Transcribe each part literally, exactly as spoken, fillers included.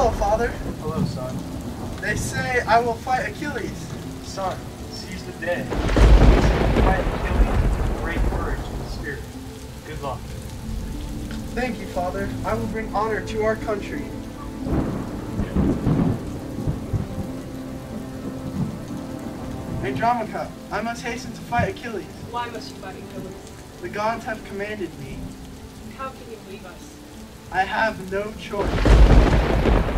Hello, Father. Hello, son. They say I will fight Achilles. Son, seize the day. Fight Achilles with great courage and spirit. Good luck. Thank you, Father. I will bring honor to our country. Andromaca, I must hasten to fight Achilles. Why must you fight Achilles? The gods have commanded me. How can you leave us? I have no choice.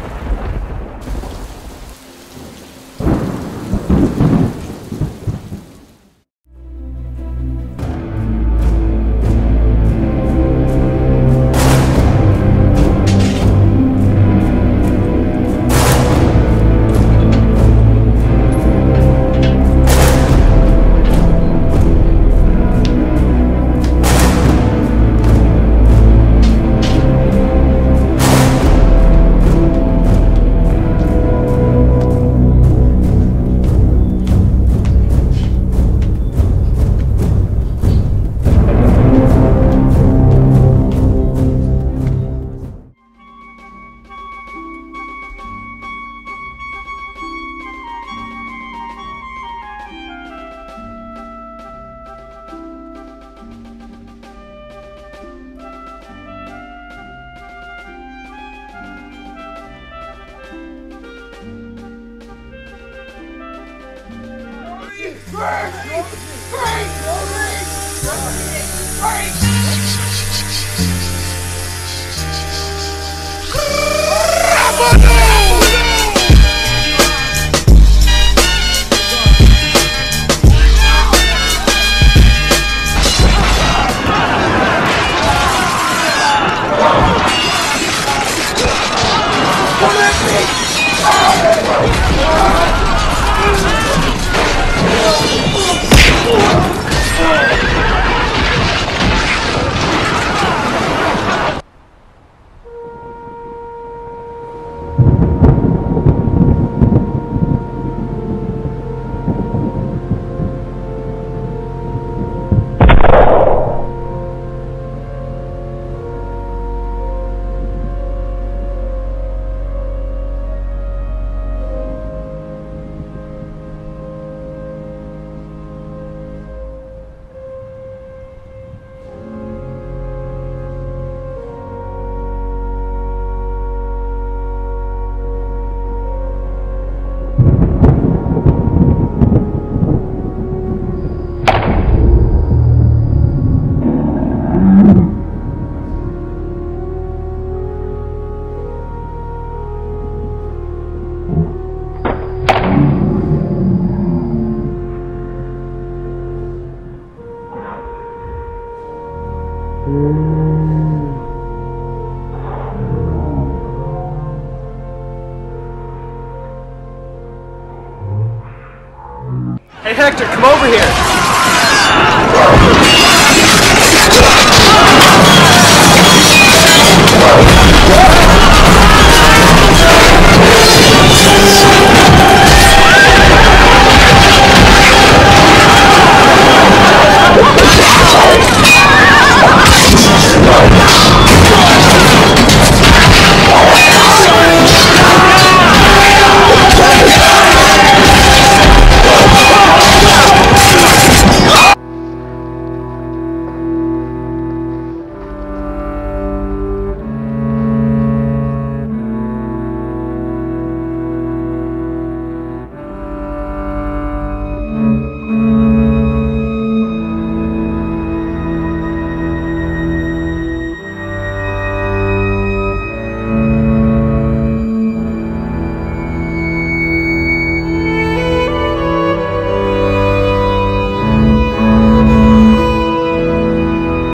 Hey Hector, come over here!